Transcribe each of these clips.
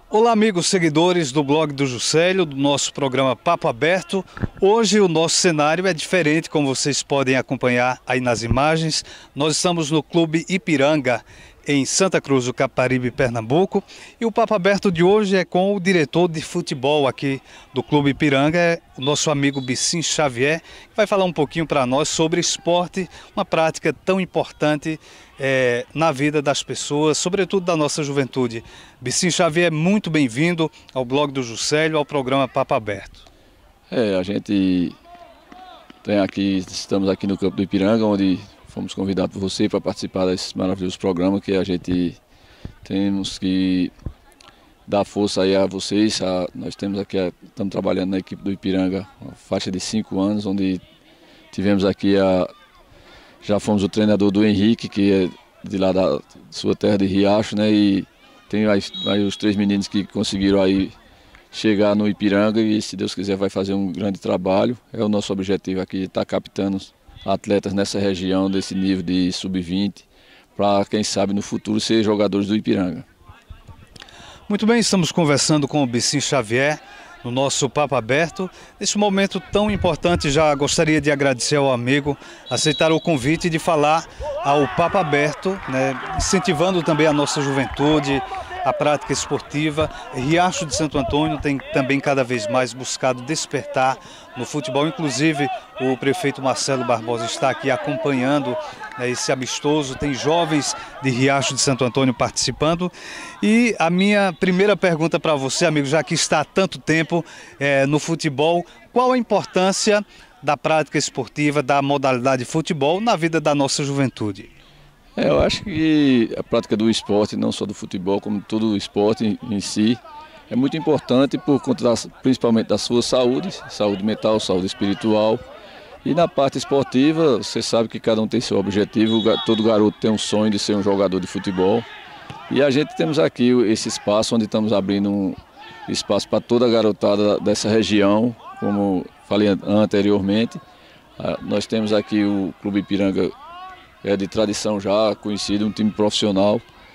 Olá, amigos seguidores do blog do Juscelio, do nosso programa Papo Aberto. Hoje o nosso cenário é diferente, como vocês podem acompanhar aí nas imagens. Nós estamos no Clube Ipiranga, em Santa Cruz do Caparibe, Pernambuco. E o Papo Aberto de hoje é com o diretor de futebol aqui do Clube Ipiranga, o nosso amigo Bissim Xavier, que vai falar um pouquinho para nós sobre esporte, uma prática tão importante na vida das pessoas, sobretudo da nossa juventude. Bissim Xavier, muito bem-vindo ao blog do Juscelio, ao programa Papo Aberto. A gente estamos aqui no campo do Ipiranga, onde fomos convidados por você para participar desse maravilhoso programa que a gente temos que dar força aí a vocês. Nós estamos trabalhando na equipe do Ipiranga, uma faixa de 5 anos, onde tivemos aqui já fomos o treinador do Henrique, que é de lá da sua terra de Riacho, né? E tem aí os 3 meninos que conseguiram aí chegar no Ipiranga e, se Deus quiser, vai fazer um grande trabalho. É o nosso objetivo aqui, estar captando atletas nessa região, desse nível de sub-20, para, quem sabe, no futuro ser jogadores do Ipiranga. Muito bem, estamos conversando com o Bissim Xavier no nosso Papo Aberto. Nesse momento tão importante, já gostaria de agradecer ao amigo aceitar o convite de falar ao Papo Aberto, né, incentivando também a nossa juventude, a prática esportiva. Riacho de Santo Antônio tem também cada vez mais buscado despertar no futebol. Inclusive o prefeito Marcelo Barbosa está aqui acompanhando esse amistoso. Tem jovens de Riacho de Santo Antônio participando. E a minha primeira pergunta para você, amigo, já que está há tanto tempo no futebol, qual a importância da prática esportiva, da modalidade de futebol na vida da nossa juventude? Eu acho que a prática do esporte, não só do futebol, como todo o esporte em si, é muito importante por conta principalmente da sua saúde mental, saúde espiritual. E na parte esportiva, você sabe que cada um tem seu objetivo, todo garoto tem um sonho de ser um jogador de futebol. E a gente temos aqui esse espaço onde estamos abrindo um espaço para toda a garotada dessa região, como falei anteriormente. Nós temos aqui o Clube Ipiranga, de tradição já conhecido, um time profissional,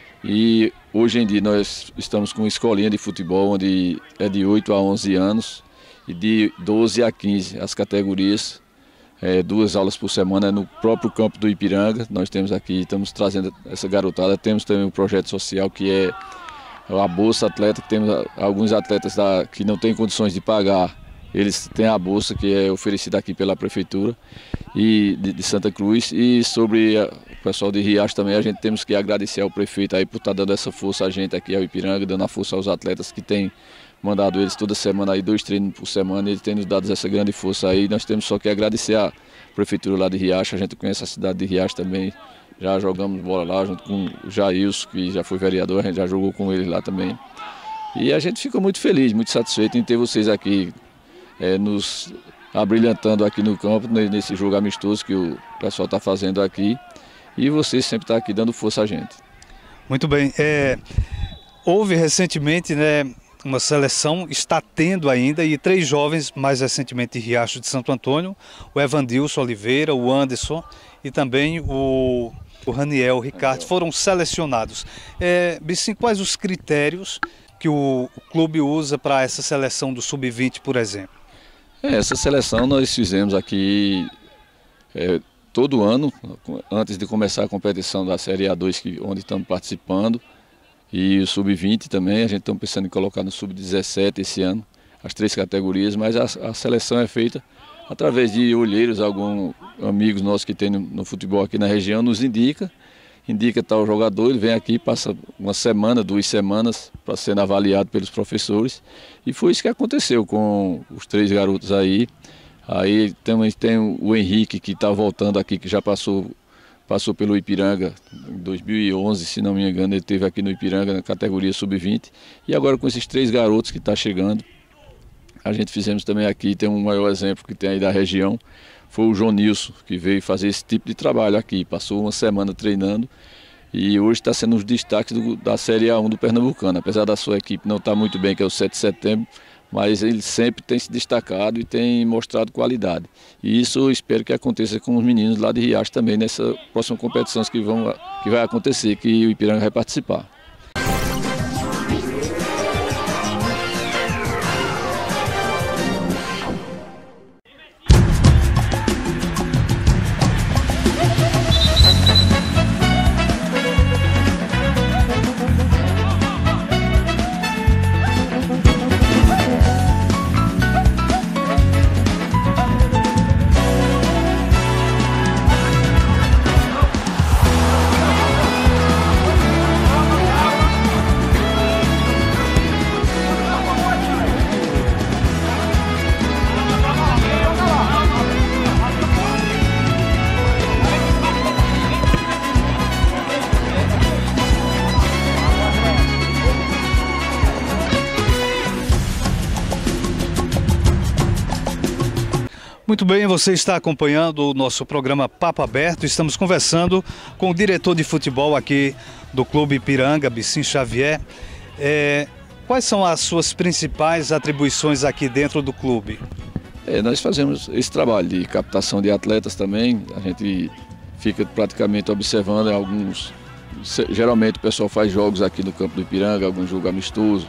e hoje em dia nós estamos com uma escolinha de futebol onde é de 8 a 11 anos e de 12 a 15 as categorias, 2 aulas por semana no próprio campo do Ipiranga. Nós temos aqui, estamos trazendo essa garotada, temos também um projeto social que é a Bolsa Atleta, que temos alguns atletas que não têm condições de pagar. Eles têm a bolsa que é oferecida aqui pela Prefeitura e de Santa Cruz. E sobre o pessoal de Riacho também, a gente temos que agradecer ao prefeito aí por estar dando essa força a gente aqui ao Ipiranga, dando a força aos atletas que têm mandado eles toda semana aí 2 treinos por semana. Eles têm nos dado essa grande força aí. Nós temos só que agradecer a Prefeitura lá de Riacho. A gente conhece a cidade de Riacho também. Já jogamos bola lá junto com o Jailson, que já foi vereador, a gente já jogou com ele lá também. E a gente fica muito feliz, muito satisfeito em ter vocês aqui, nos abrilhantando aqui no campo, nesse jogo amistoso que o pessoal está fazendo aqui, e vocês sempre estão aqui dando força a gente. Muito bem. Houve recentemente, uma seleção, está tendo ainda, e 3 jovens, mais recentemente de Riacho de Santo Antônio, o Evandilson Oliveira, o Anderson e também o Raniel Ricardo, foram selecionados. Bissim, quais os critérios que o clube usa para essa seleção do Sub-20, por exemplo? Essa seleção nós fizemos aqui todo ano, antes de começar a competição da Série A2, onde estamos participando, e o Sub-20 também. A gente está pensando em colocar no Sub-17 esse ano, as 3 categorias, mas a seleção é feita através de olheiros. Alguns amigos nossos que tem no futebol aqui na região nos indica tal jogador, ele vem aqui, passa 1 semana, 2 semanas para sendo avaliado pelos professores, e foi isso que aconteceu com os 3 garotos aí. Aí tem o Henrique, que está voltando aqui, que já passou pelo Ipiranga em 2011, se não me engano, ele esteve aqui no Ipiranga na categoria Sub-20, e agora com esses 3 garotos que estão chegando, a gente fizemos também aqui. Tem um maior exemplo que tem aí da região, foi o João Nilson, que veio fazer esse tipo de trabalho aqui, passou 1 semana treinando e hoje está sendo os destaques da Série A1 do Pernambucano. Apesar da sua equipe não estar muito bem, que é o 7 de setembro, mas ele sempre tem se destacado e tem mostrado qualidade. E isso eu espero que aconteça com os meninos lá de Riacho também, nessa próxima competição que vai acontecer, que o Ipiranga vai participar. Muito bem, você está acompanhando o nosso programa Papo Aberto. Estamos conversando com o diretor de futebol aqui do Clube Ipiranga, Bissim Xavier. Quais são as suas principais atribuições aqui dentro do clube? Nós fazemos esse trabalho de captação de atletas também. A gente fica praticamente observando alguns. Geralmente o pessoal faz jogos aqui no campo do Ipiranga, alguns jogos amistosos.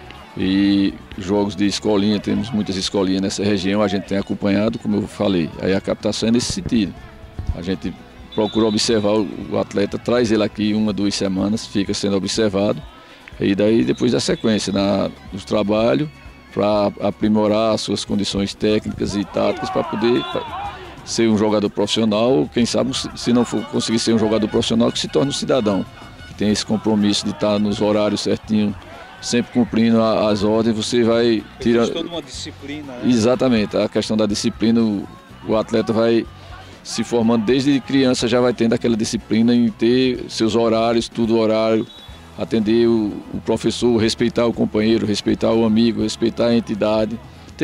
E jogos de escolinha, temos muitas escolinhas nessa região, a gente tem acompanhado, como eu falei. Aí a captação é nesse sentido. A gente procura observar o atleta, traz ele aqui 1 ou 2 semanas, fica sendo observado. E daí depois da sequência do trabalho, para aprimorar as suas condições técnicas e táticas, para poder ser um jogador profissional. Quem sabe, se não for conseguir ser um jogador profissional, que se torne um cidadão. Que tem esse compromisso de estar nos horários certinhos, sempre cumprindo as ordens. Você vai tirar toda uma disciplina, né? Exatamente, a questão da disciplina, o atleta vai se formando desde criança, já vai tendo aquela disciplina em ter seus horários, tudo horário, atender o professor, respeitar o companheiro, respeitar o amigo, respeitar a entidade.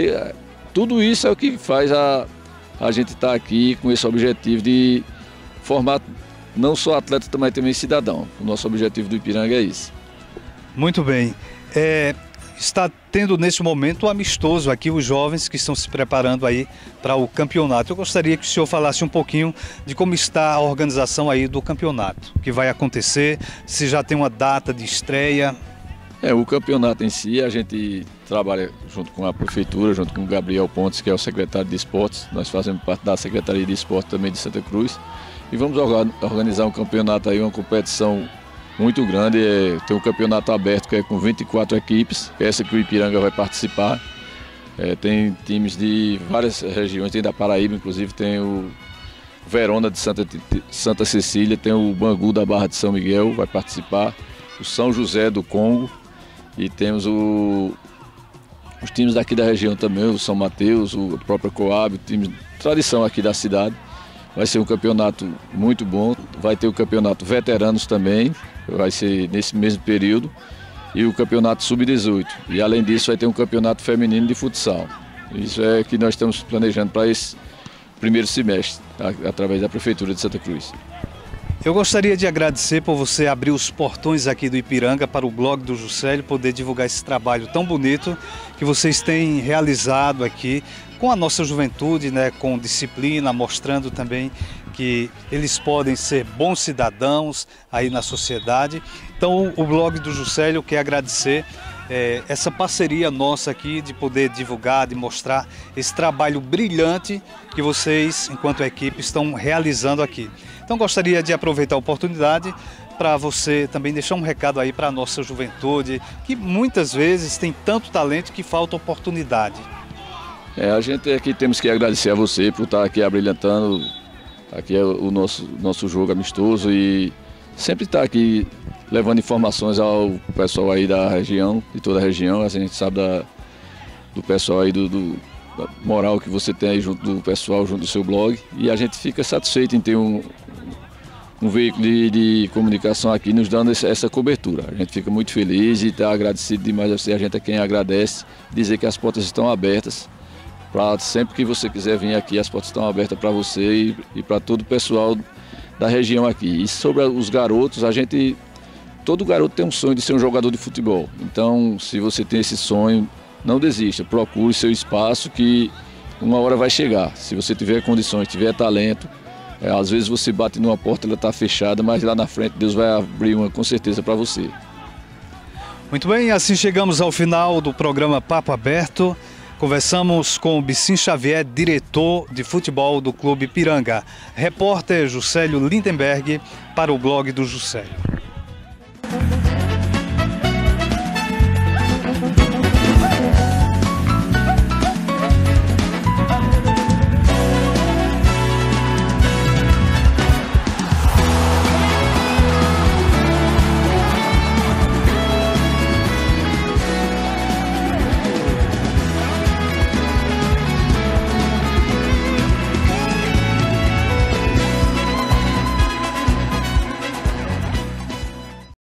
Tudo isso é o que faz a gente estar aqui com esse objetivo de formar não só atleta, mas também cidadão. O nosso objetivo do Ipiranga é isso. Muito bem. Está tendo nesse momento amistoso aqui os jovens que estão se preparando aí para o campeonato. Eu gostaria que o senhor falasse um pouquinho de como está a organização aí do campeonato, que vai acontecer, se já tem uma data de estreia. O campeonato em si, a gente trabalha junto com a prefeitura, junto com o Gabriel Pontes, que é o secretário de esportes. Nós fazemos parte da Secretaria de Esporte também de Santa Cruz. E vamos organizar um campeonato aí, uma competição muito grande. Tem um campeonato aberto que é com 24 equipes, essa que o Ipiranga vai participar. Tem times de várias regiões, tem da Paraíba, inclusive tem o Verona de Santa Cecília, tem o Bangu da Barra de São Miguel, vai participar, o São José do Congo, e temos os times daqui da região também, o São Mateus, o próprio Coab, o time de tradição aqui da cidade. Vai ser um campeonato muito bom, vai ter o campeonato veteranos também, vai ser nesse mesmo período, e o campeonato sub-18. E além disso vai ter um campeonato feminino de futsal. Isso é que nós estamos planejando para esse primeiro semestre, através da Prefeitura de Santa Cruz. Eu gostaria de agradecer por você abrir os portões aqui do Ipiranga para o blog do Juscelio poder divulgar esse trabalho tão bonito que vocês têm realizado aqui com a nossa juventude, né, com disciplina, mostrando também que eles podem ser bons cidadãos aí na sociedade. Então o blog do Juscelio quer agradecer essa parceria nossa aqui de poder divulgar, de mostrar esse trabalho brilhante que vocês, enquanto equipe, estão realizando aqui. Então gostaria de aproveitar a oportunidade para você também deixar um recado aí para a nossa juventude, que muitas vezes tem tanto talento que falta oportunidade. A gente aqui temos que agradecer a você por estar aqui abrilhantando aqui o nosso jogo amistoso e sempre estar aqui levando informações ao pessoal aí da região, de toda a região. A gente sabe do pessoal aí da moral que você tem aí junto do pessoal, junto do seu blog, e a gente fica satisfeito em ter um veículo de comunicação aqui nos dando essa cobertura. A gente fica muito feliz e está agradecido demais a você. A gente é quem agradece, dizer que as portas estão abertas. Sempre que você quiser vir aqui, as portas estão abertas para você e para todo o pessoal da região aqui. E sobre os garotos, todo garoto tem um sonho de ser um jogador de futebol. Então, se você tem esse sonho, não desista, procure seu espaço que uma hora vai chegar. Se você tiver condições, tiver talento, às vezes você bate numa porta, ela está fechada, mas lá na frente Deus vai abrir uma com certeza para você. Muito bem, assim chegamos ao final do programa Papo Aberto. Conversamos com o Bissim Xavier, diretor de futebol do Clube Ipiranga. Repórter Juscelio Lindenberg para o blog do Juscelio.